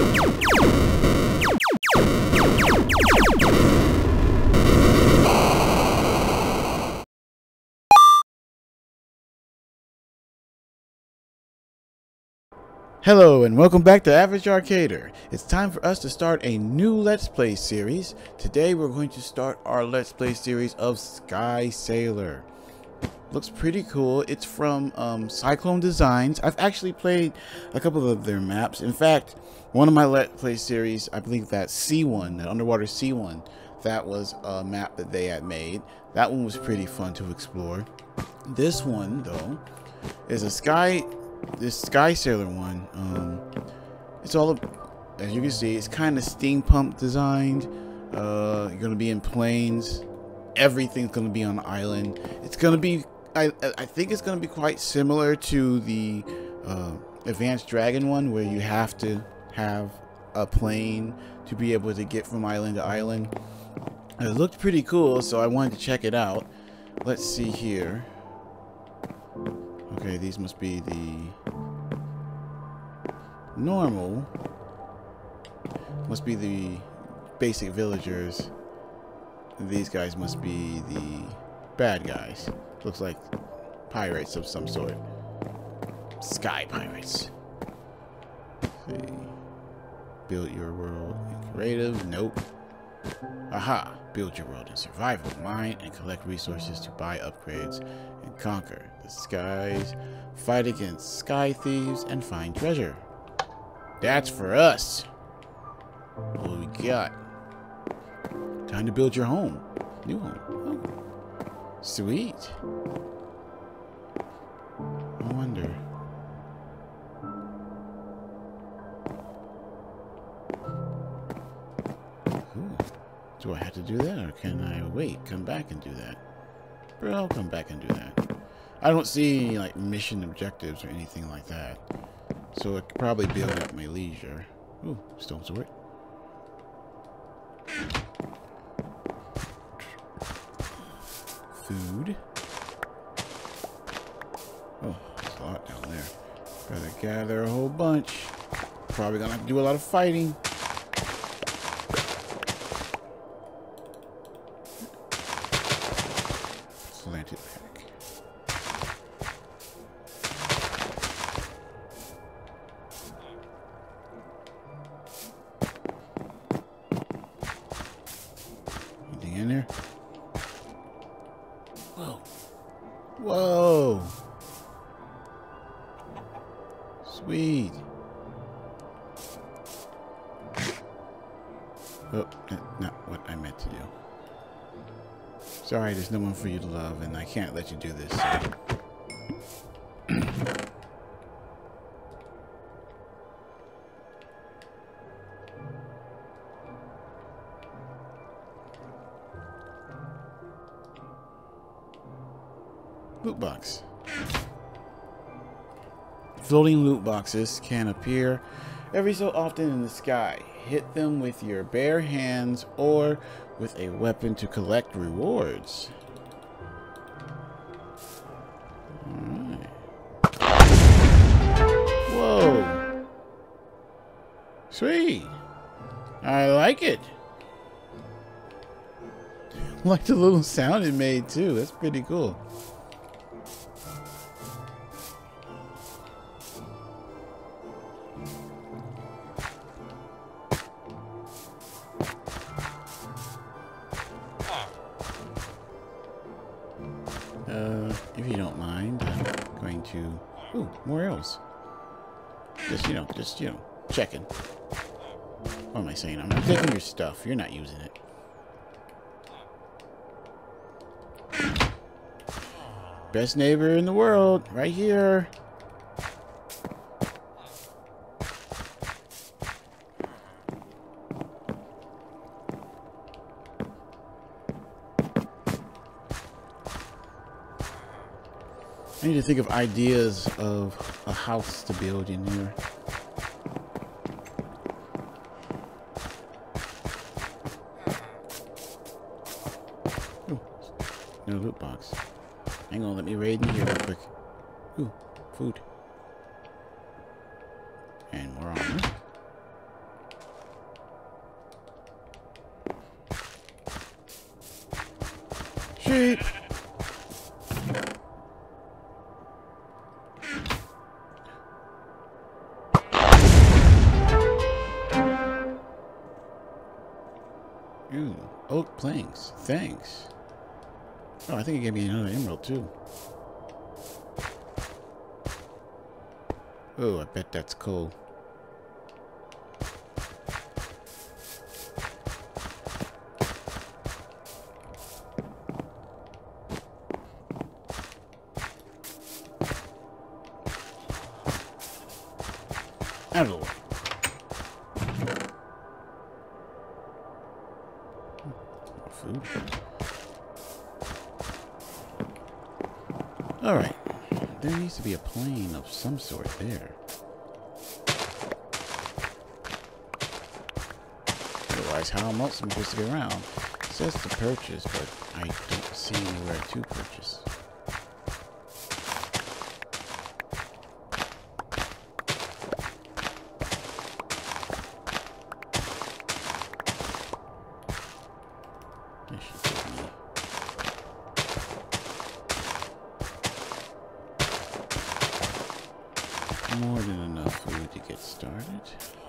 Hello and welcome back to Average Arcader. It's time for us to start a new Let's Play series. Today we're going to start our Let's Play series of Sky Sailor. Looks pretty cool. It's from Cyclone Designs. I've actually played a couple of their maps. In fact, one of my Let's Play series, I believe that C1, that Underwater C1, that was a map that they had made. That one was pretty fun to explore. This one, though, is this Sky Sailor one. It's all, as you can see, it's kind of steampunk designed. You're gonna be in planes. Everything's gonna be on the island. It's gonna be, I think it's gonna be quite similar to the Advanced Dragon one, where you have to have a plane to be able to get from island to island. It looked pretty cool, so I wanted to check it out. Let's see here. Okay, these must be the normal. Must be the basic villagers. And these guys must be the bad guys. Looks like pirates of some sort. Sky pirates. Let's see. Build your world in creative. Nope. Aha! Build your world in survival, mine, and collect resources to buy upgrades and conquer the skies. Fight against sky thieves and find treasure. That's for us. What do we got? Time to build your home. New home. Oh. Sweet. I wonder. Do I have to do that, or can I wait, come back and do that? Bro, I'll come back and do that. I don't see any, like, mission objectives or anything like that. So I could probably build at my leisure. Ooh, stone sword. Food. Oh, there's a lot down there. Gotta gather a whole bunch. Probably gonna have to do a lot of fighting. Slanted pack. Anything in there? Whoa. Whoa. Sweet. Oh, that's not what I meant to do. Sorry, there's no one for you to love, and I can't let you do this. Loot box. Floating loot boxes can appear every so often in the sky. Hit them with your bare hands or with a weapon to collect rewards. Alright. Whoa. Sweet. I like it. I like the little sound it made too. That's pretty cool. If you don't mind, I'm going to... Ooh, more arrows. Just, you know, checking. What am I saying? I'm not taking your stuff. You're not using it. Best neighbor in the world, right here. I need to think of ideas of a house to build in here. Ooh, no loot box. Hang on, let me raid in here real quick. Ooh, food. And more armor. Retreat! Ooh, oak planks. Thanks. Oh, I think it gave me another emerald too. Oh, I bet that's coal. Out of the way. Food. Alright. There needs to be a plane of some sort there. Otherwise, how am I supposed to get around? It says to purchase, but I don't see anywhere to purchase. More than enough food to get started.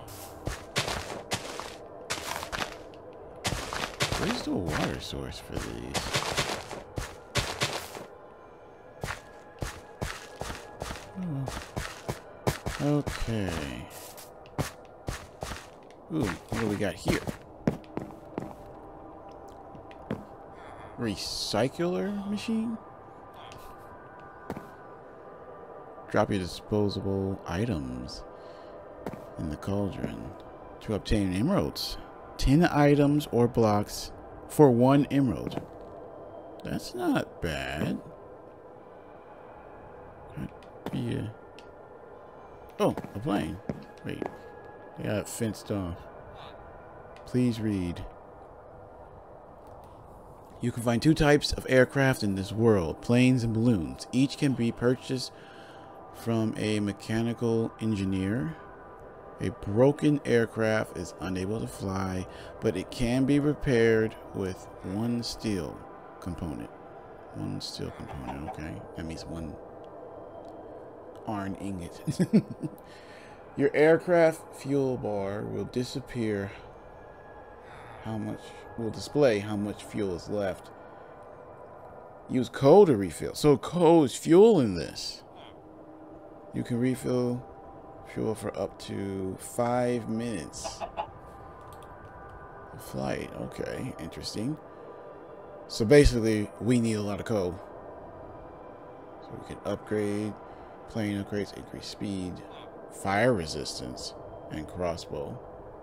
Where's the water source for these? Oh. Okay. Ooh, what do we got here? Recycler machine? Drop your disposable items in the cauldron to obtain emeralds. 10 items or blocks for 1 emerald. That's not bad. Yeah. Oh, a plane. Wait. They got it fenced off. Please read. You can find 2 types of aircraft in this world, planes and balloons. Each can be purchased from a mechanical engineer. A broken aircraft is unable to fly, but it can be repaired with 1 steel component. 1 steel component, okay. That means 1 iron ingot. Your aircraft fuel bar will display how much fuel is left. Use coal to refill. So coal is fuel in this. You can refill fuel for up to 5 minutes. Flight, okay, interesting. So basically, we need a lot of coal. So we can upgrade, plane upgrades, increase speed, fire resistance, and crossbow.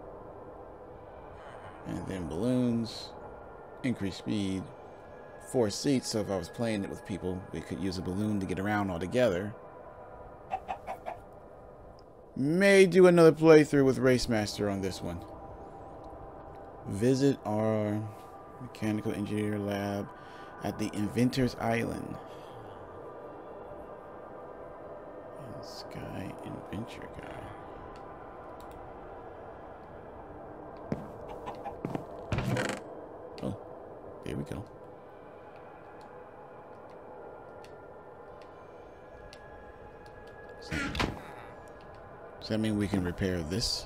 And then balloons, increase speed, 4 seats. So if I was playing it with people, we could use a balloon to get around all together. May do another playthrough with Racemaster on this one. Visit our mechanical engineer lab at the Inventor's Island. And Sky Adventure Guy. Oh, there we go. Does that mean we can repair this?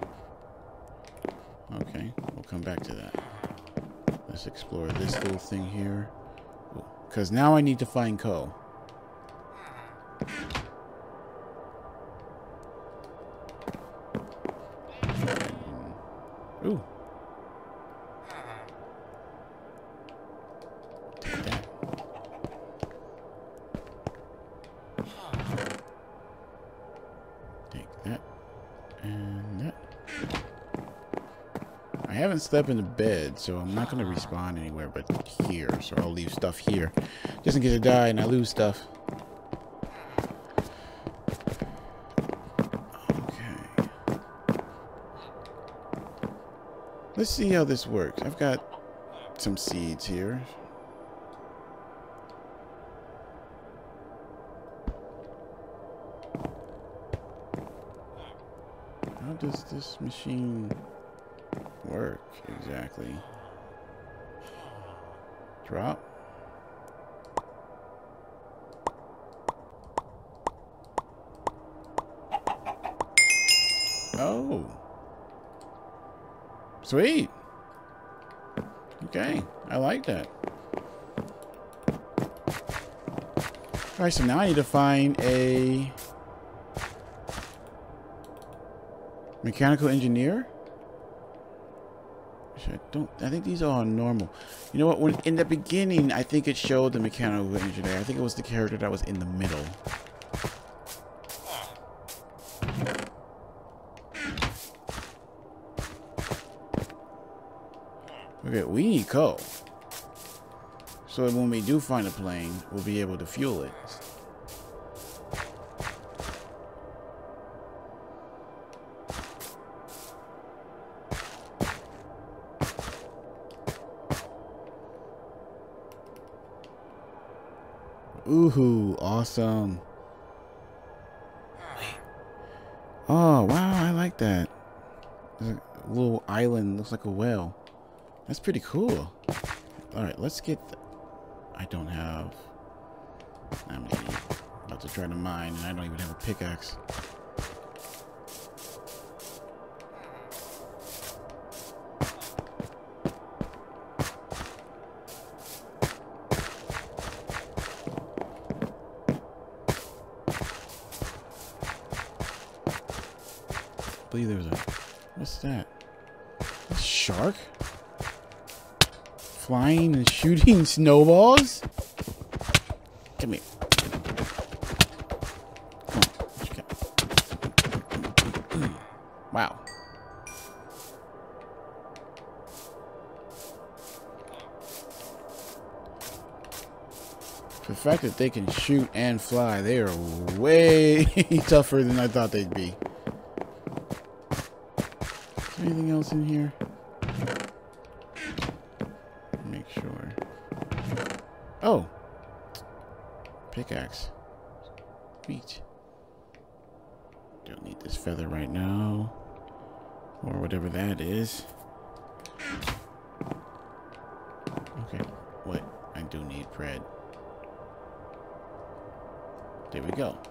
Okay, we'll come back to that. Let's explore this little thing here. Because now I need to find coal. Ooh. Take that. Take that. And that. I haven't slept in the bed, so I'm not going to respawn anywhere but here. So I'll leave stuff here. Just in case I die and I lose stuff. Okay. Let's see how this works. I've got some seeds here. How does this machine work exactly? Drop. Oh. Sweet. Okay. I like that. Alright, so now I need to find a mechanical engineer. I think these are all normal. You know what? When in the beginning, I think it showed the mechanical engineer. I think it was the character that was in the middle. Okay, we need coal. So when we do find a plane, we'll be able to fuel it. Ooh, awesome. Oh, wow, I like that. There's a little island, looks like a whale. That's pretty cool. Alright, let's get... I don't have... I'm about to try to mine, and I don't even have a pickaxe. I believe there's a... What's that? A shark? Flying and shooting snowballs? Come here. Come on. What you got? Wow. The fact that they can shoot and fly, they are way tougher than I thought they'd be. Is there anything else in here? Make sure. Oh! Pickaxe. Sweet. Don't need this feather right now. Or whatever that is. Okay. What? I do need bread. There we go.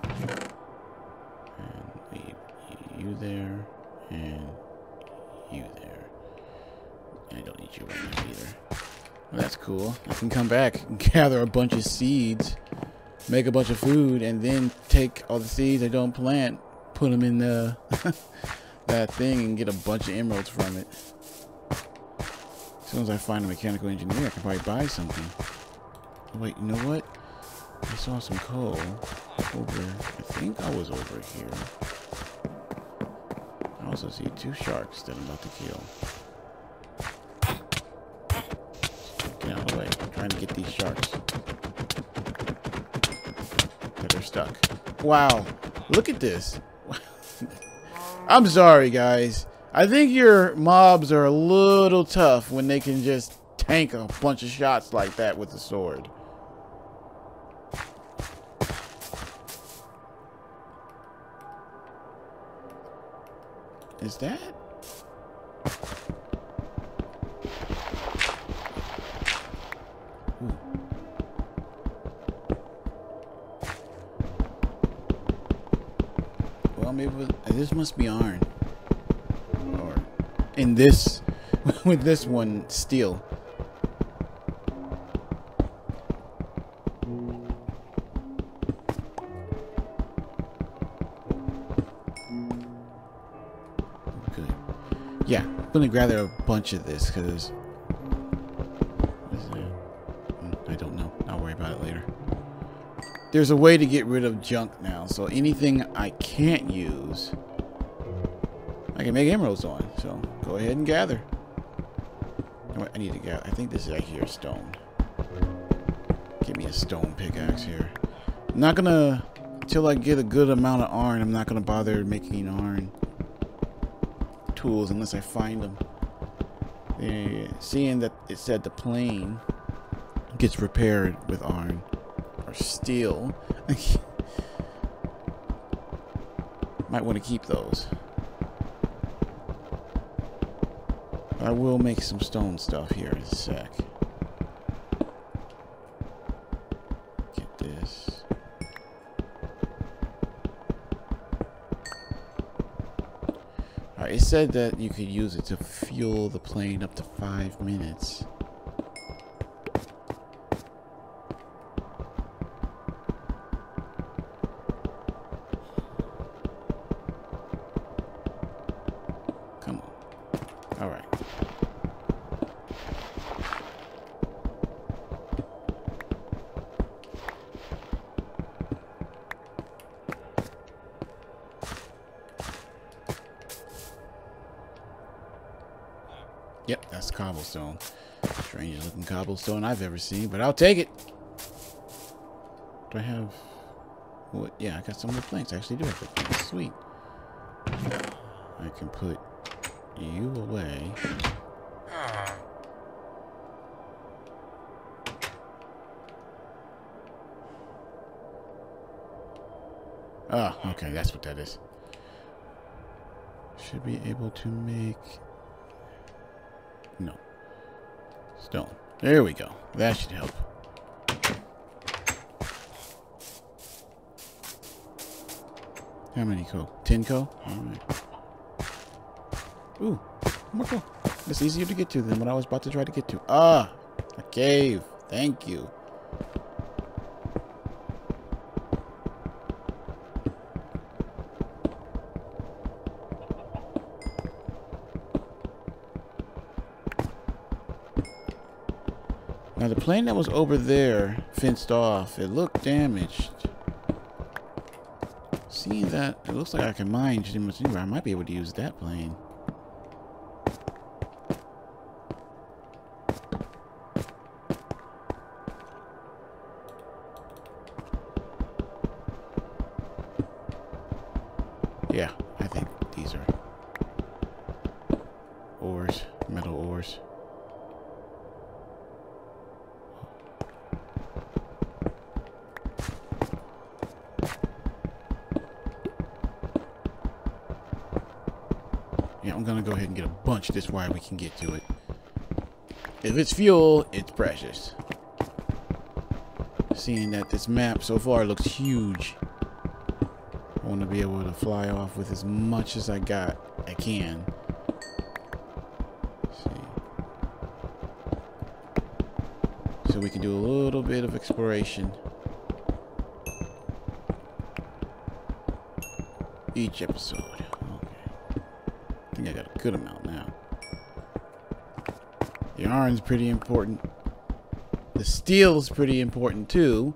And leave you there. And you there. And I don't need you right now either. Well, that's cool. I can come back and gather a bunch of seeds, make a bunch of food, and then take all the seeds I don't plant, put them in the that thing, and get a bunch of emeralds from it. As soon as I find a mechanical engineer, I can probably buy something. Oh, wait, you know what? I saw some coal over. I think I was over here. I also see 2 sharks that I'm about to kill. Get out of the way. I'm trying to get these sharks that are stuck. Wow. Look at this. I'm sorry, guys. I think your mobs are a little tough when they can just tank a bunch of shots like that with a sword. Is that? Ooh. Well, maybe this must be iron. Or in this, with this one, steel. Yeah, I'm gonna gather a bunch of this because I don't know. I'll worry about it later. There's a way to get rid of junk now, so anything I can't use, I can make emeralds on. So go ahead and gather. I need to gather. I think this is right here, stone. Give me a stone pickaxe here. I'm not gonna, until I get a good amount of iron, I'm not gonna bother making iron tools unless I find them. Seeing that it said the plane gets repaired with iron or steel, might want to keep those. But I will make some stone stuff here in a sec. Get this. Alright, it said that you could use it to fuel the plane up to 5 minutes. Come on. Alright. Yep, that's cobblestone. Strangest looking cobblestone I've ever seen, but I'll take it. Do I have... what? Yeah, I got some more planks. I actually do have the planks. Sweet. I can put you away. Oh, okay, that's what that is. Should be able to make... no. Stone. There we go. That should help. How many co? 10 co? Alright. Ooh, more co. It's easier to get to than what I was about to try to get to. Ah! A cave. Thank you. Now the plane that was over there, fenced off, it looked damaged. Seeing that, it looks like I can mine pretty much anywhere. I might be able to use that plane. Yeah, I think these are ores, metal ores. Yeah, I'm gonna go ahead and get a bunch of this wire we can get to it. If it's fuel, it's precious. Seeing that this map so far looks huge, I want to be able to fly off with as much as I can. Let's see. So we can do a little bit of exploration each episode. I think I got a good amount now. The iron's pretty important. The steel's pretty important too.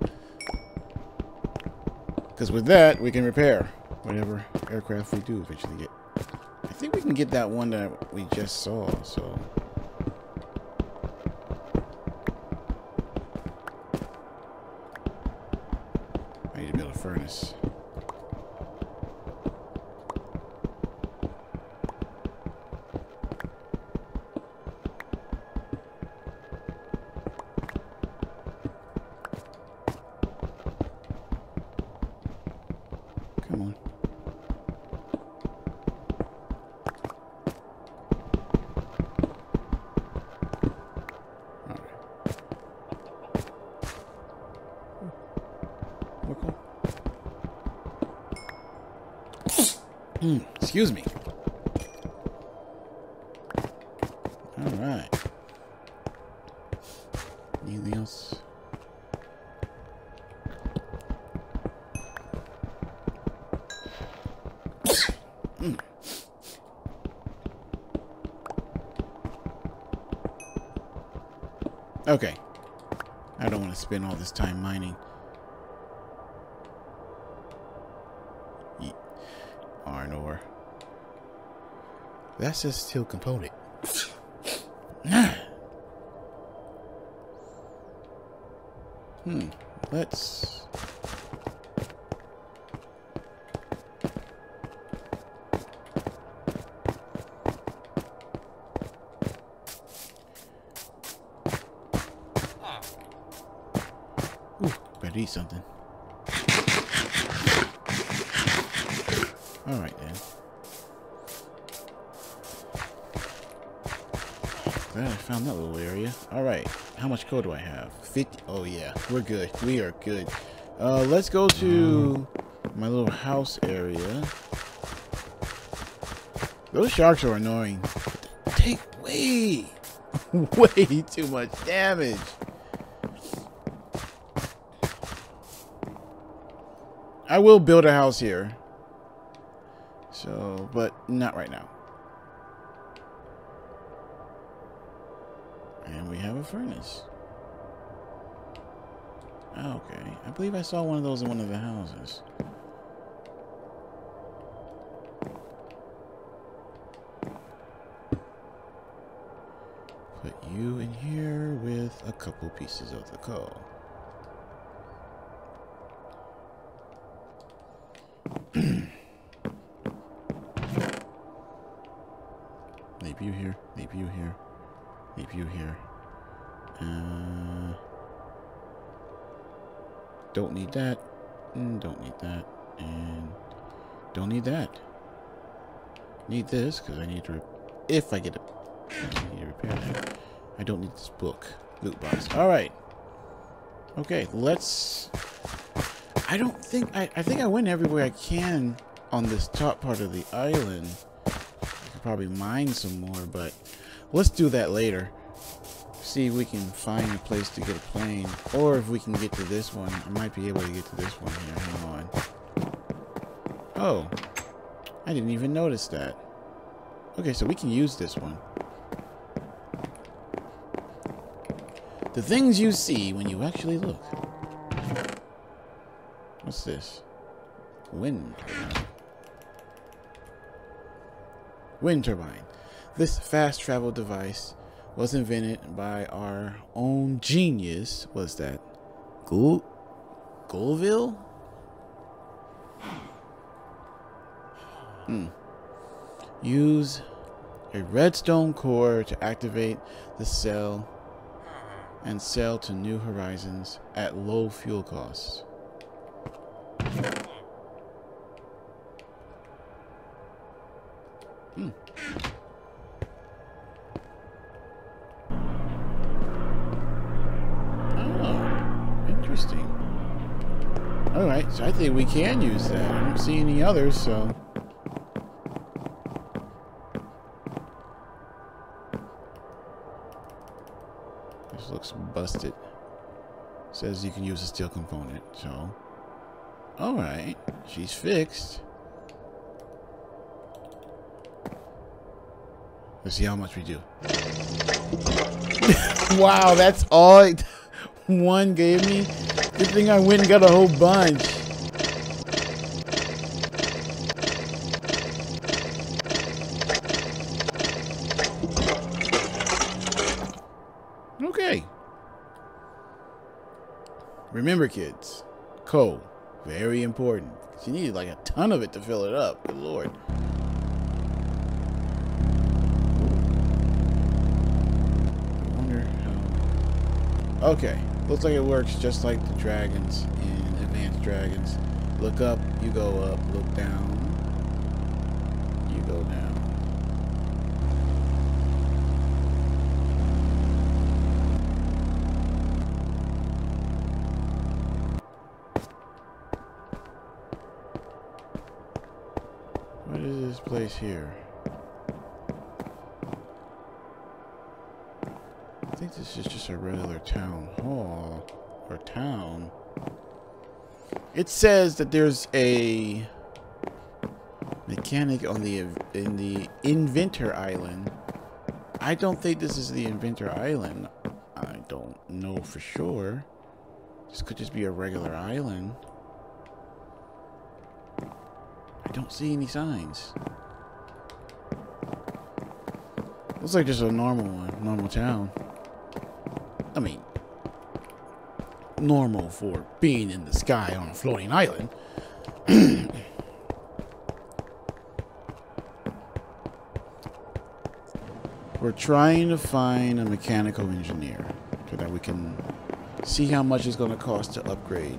Because with that, we can repair whatever aircraft we do eventually get. I think we can get that one that we just saw, so... I need to build a furnace. Come on. Excuse me. All right. Anything else? Okay. I don't want to spend all this time mining. Iron ore. That's a steel component. Let's... ooh, better eat something. Alright then. Glad I found that little area. Alright, how much coal do I have? 50. Oh yeah, we're good. We are good. Let's go to my little house area. Those sharks are annoying. Take way, way too much damage. I will build a house here. So, but not right now. And we have a furnace. Okay. I believe I saw one of those in one of the houses. Put you in here with a couple pieces of the coal. Leave you here. Leave you here. Leave you here. Don't need that. Don't need that. And don't need that. Need this because I need to. If I get it, I need to repair that. I don't need this book. Loot box. All right. Okay. Let's. I don't think I think I went everywhere I can on this top part of the island. I could probably mine some more, but let's do that later. See if we can find a place to get a plane, or if we can get to this one. I might be able to get to this one here. Hang on. Oh, I didn't even notice that. Okay, so we can use this one. The things you see when you actually look. What's this? Wind turbine. Wind turbine. This fast travel device was invented by our own genius. What's that? Goulville? Use a redstone core to activate the cell and sail to new horizons at low fuel costs. Interesting. Alright, so I think we can use that. I don't see any others, so. This looks busted. Says you can use a steel component, so. Alright, she's fixed. Let's see how much we do. Wow, that's all one gave me. Good thing I went and got a whole bunch. Okay. Remember, kids, coal, very important. You need like a ton of it to fill it up. Good Lord. Okay, looks like it works just like the dragons in Advanced Dragons. Look up, you go up. Look down, you go down. What is this place here? I think this is just a regular town hall or town. It says that there's a mechanic on in the Inventor Island. I don't think this is the Inventor Island. I don't know for sure. This could just be a regular island. I don't see any signs. Looks like just a normal one, normal town. I mean, normal for being in the sky on a floating island. We're trying to find a mechanical engineer so that we can see how much it's going to cost to upgrade.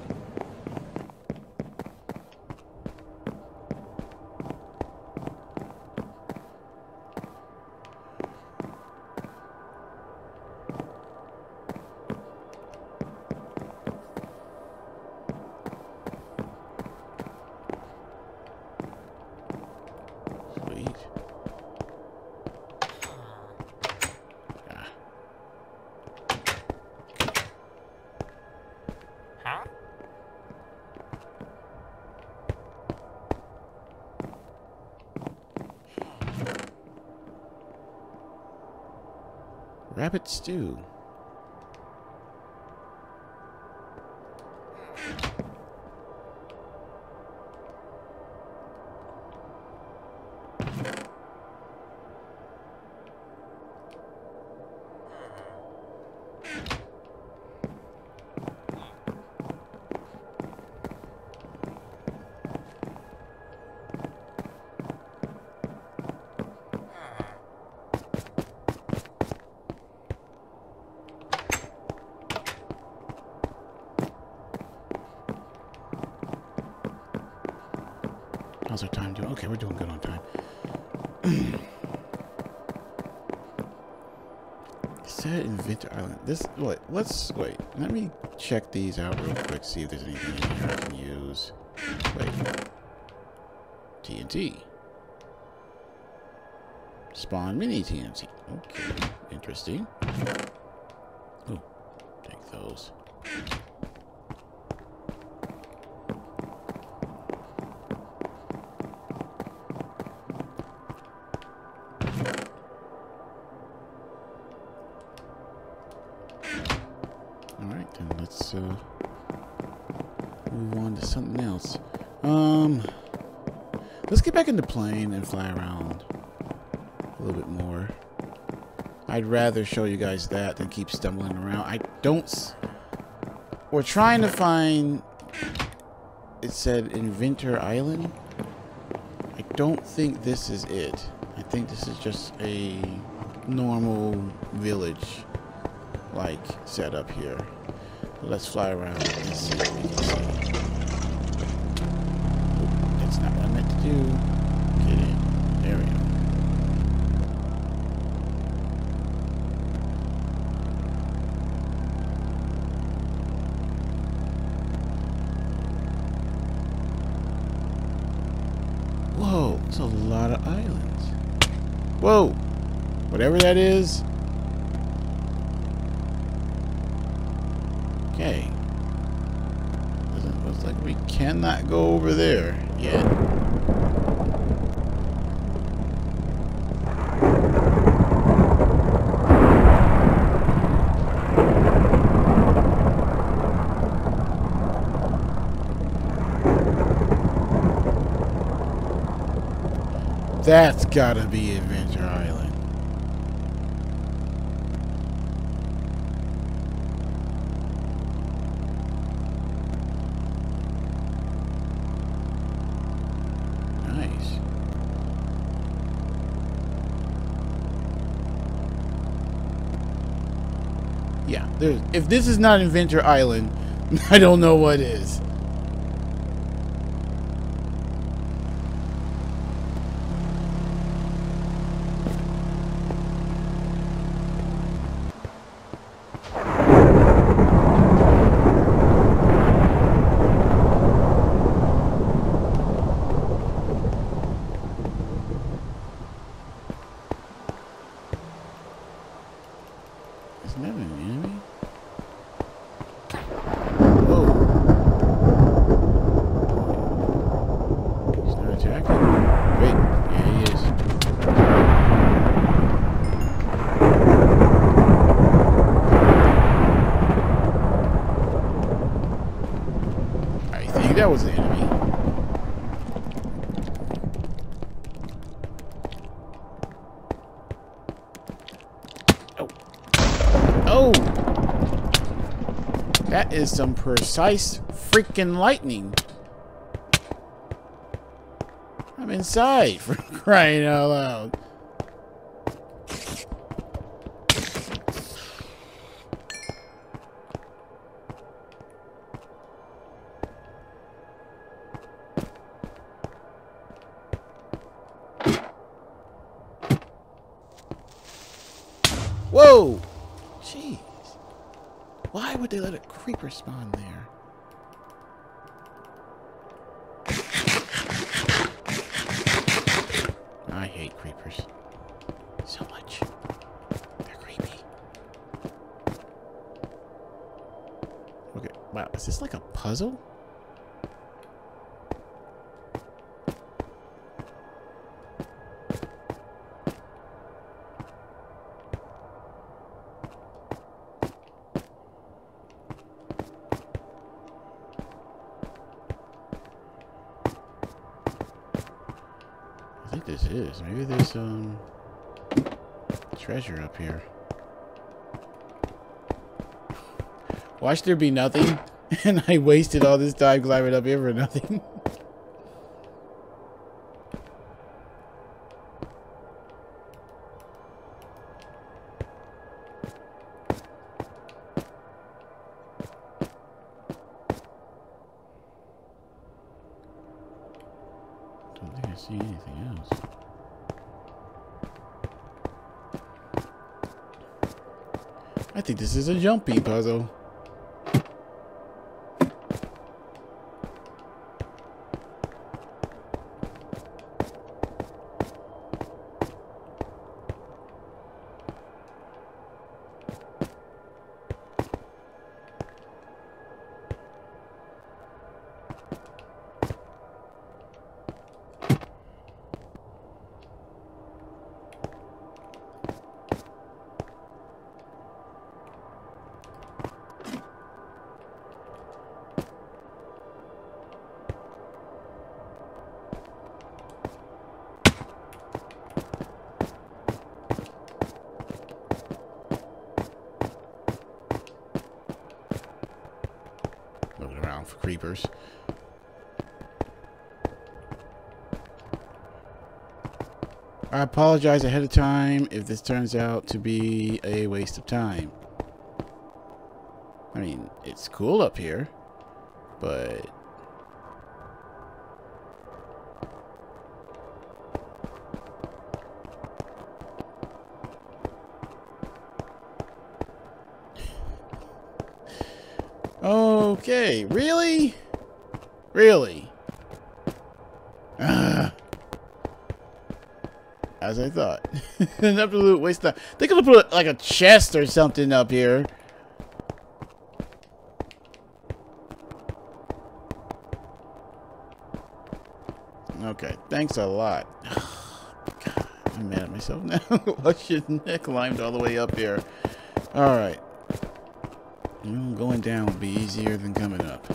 Rabbit stew. How's our time doing? Okay, we're doing good on time. Set Inventor Island. This, wait, wait. Let me check these out real quick, see if there's anything in here I can use. Wait. TNT. Spawn mini TNT. Okay, interesting. Oh, take those. Alright, then let's move on to something else. Let's get back in the plane and fly around a little bit more. I'd rather show you guys that than keep stumbling around. We're trying to find, it said Inventor Island. I don't think this is it. I think this is just a normal village like setup here. Let's fly around and see what we can see. Oh, that's not what I meant to do. Get in. There we go. Whoa, there's a lot of islands. Whoa! Whatever that is. Okay. Looks like we cannot go over there yet. That's gotta be Adventure Island. Nice. Yeah, if this is not Adventure Island, I don't know what is. Isn't that an enemy? Whoa. He's not attacking. Wait, yeah, he is. I think that was an enemy. Oh! That is some precise freaking lightning. I'm inside, for crying out loud. Whoa! Jeez. Why would they let a creeper spawn there? I hate creepers so much. They're creepy. Okay, wow, is this like a puzzle? is. Maybe there's treasure up here. Watch there be nothing, and I wasted all this time climbing up here for nothing. Don't think I see anything else. I think this is a jumpy puzzle. Looking around for creepers. I apologize ahead of time if this turns out to be a waste of time. I mean, it's cool up here, but... Okay, really? Really? As I thought. An absolute waste of time. They could have put like a chest or something up here. Okay, thanks a lot. God, I'm mad at myself now. I shouldn't have climbed all the way up here. Alright. Going down would be easier than coming up.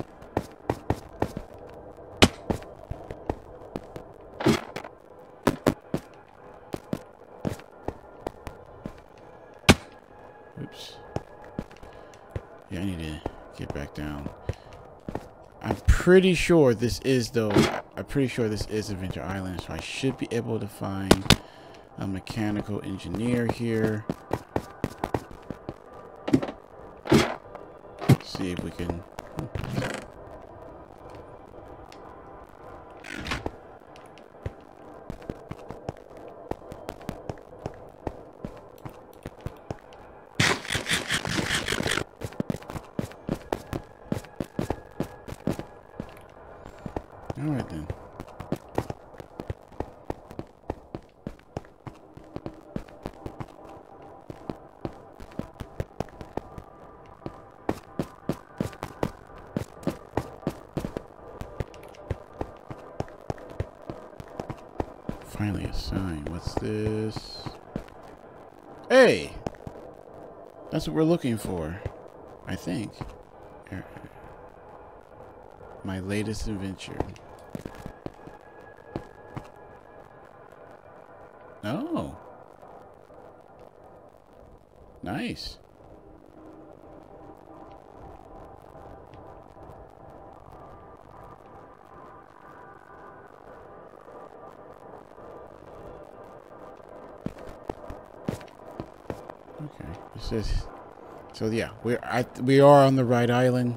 Oops. Yeah, I need to get back down. I'm pretty sure this is, though. I'm pretty sure this is Adventure Island, so I should be able to find a mechanical engineer here. See if we can. All right then. Finally a sign. What's this? Hey! That's what we're looking for. I think. My latest adventure. Oh. Nice. Okay. It says, so yeah, we are on the right island.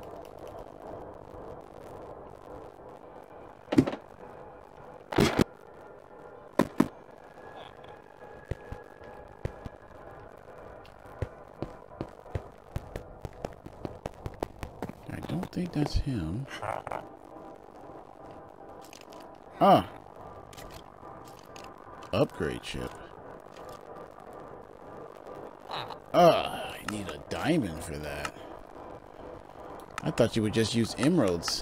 I don't think that's him. Ah. Upgrade chip. I need a diamond for that. I thought you would just use emeralds.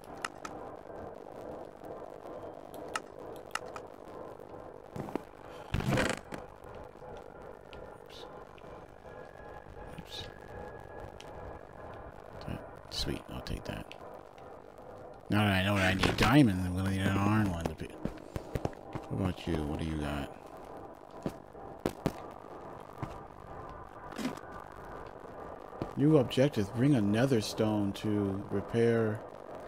Oops. Oops. Sweet, I'll take that. Now that I know that I need diamonds, I'm going to need an iron one to be. What about you? What do you got? New objective. Bring a nether stone to repair...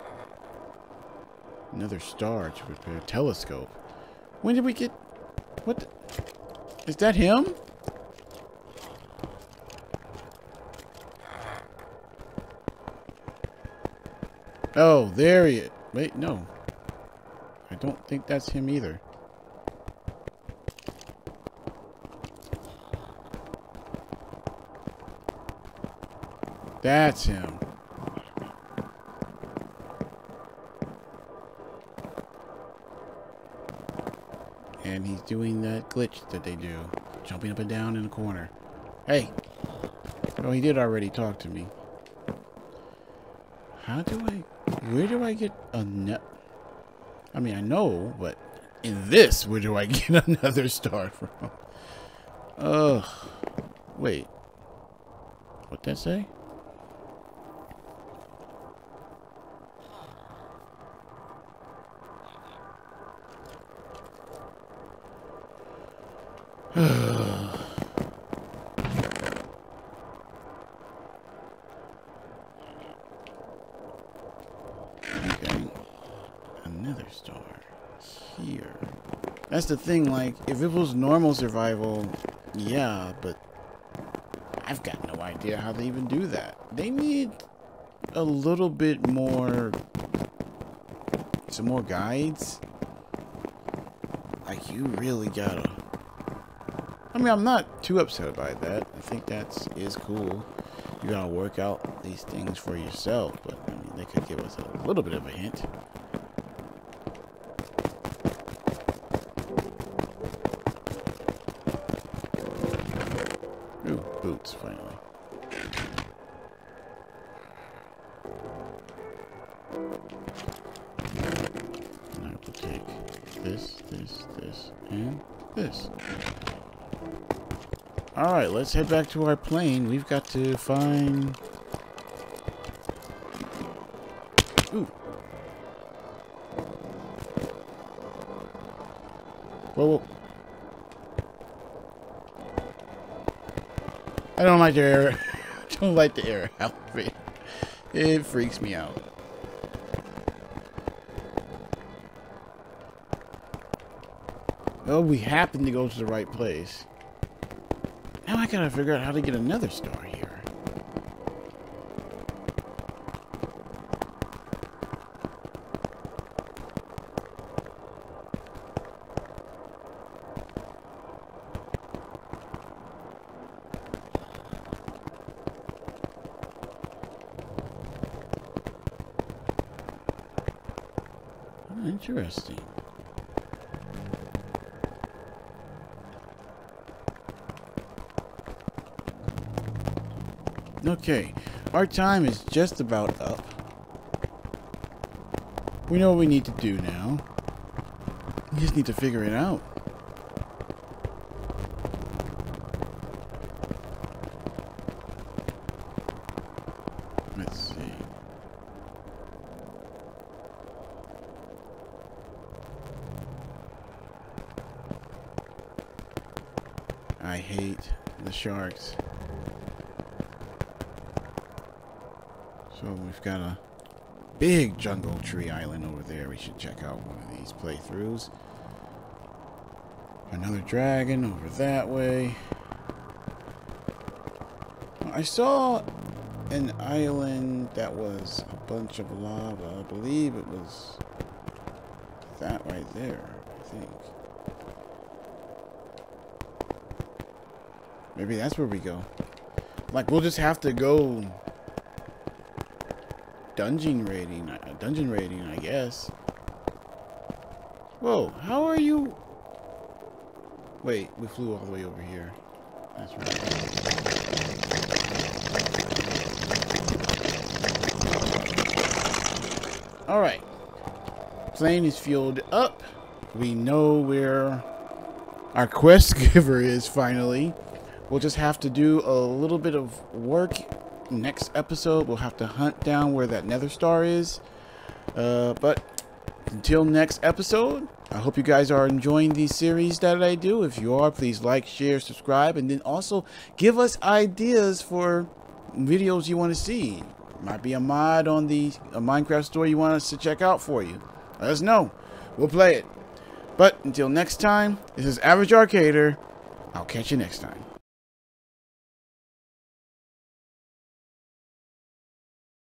Another star to repair a telescope. When did we get... What the... Is that him? Oh, there he is. Wait, no. I don't think that's him either. That's him. And he's doing that glitch that they do. Jumping up and down in the corner. Hey! Oh, he did already talk to me. How do I... Where do I get a net... I mean, I know, but... In this, where do I get another star from? Ugh. Wait. What'd that say? Okay. Another star. Here. That's the thing, like, if it was normal survival, yeah, but I've got no idea how they even do that. They need a little bit more... Some more guides. Like, you really gotta... I mean, I'm not too upset by that. I think that is cool. You gotta work out these things for yourself, but I mean, they could give us a little bit of a hint. Ooh, boots, finally. And I will take this, and this. Alright, let's head back to our plane. We've got to find... Ooh. Whoa. I don't like the air. I don't like the air elevator. It freaks me out. Oh, we happen to go to the right place. Now I gotta figure out how to get another star here. Oh, interesting. Okay, our time is just about up. We know what we need to do now. We just need to figure it out. Let's see. I hate the sharks. So we've got a big jungle tree island over there. We should check out one of these playthroughs. Another dragon over that way. I saw an island that was a bunch of lava. I believe it was that right there, I think. Maybe that's where we go. Like, we'll just have to go... Dungeon raiding, I guess. Whoa, how are you? Wait, we flew all the way over here. That's right. Alright. Plane is fueled up. We know where our quest giver is finally. We'll just have to do a little bit of work. Next episode, we'll have to hunt down where that nether star is. But until next episode, I hope you guys are enjoying these series that I do. If you are, please like, share, subscribe, and then also give us ideas for videos you want to see. Might be a mod on a Minecraft story you want us to check out for you. Let us know. We'll play it. But until next time, this is Average Arcader. I'll catch you next time.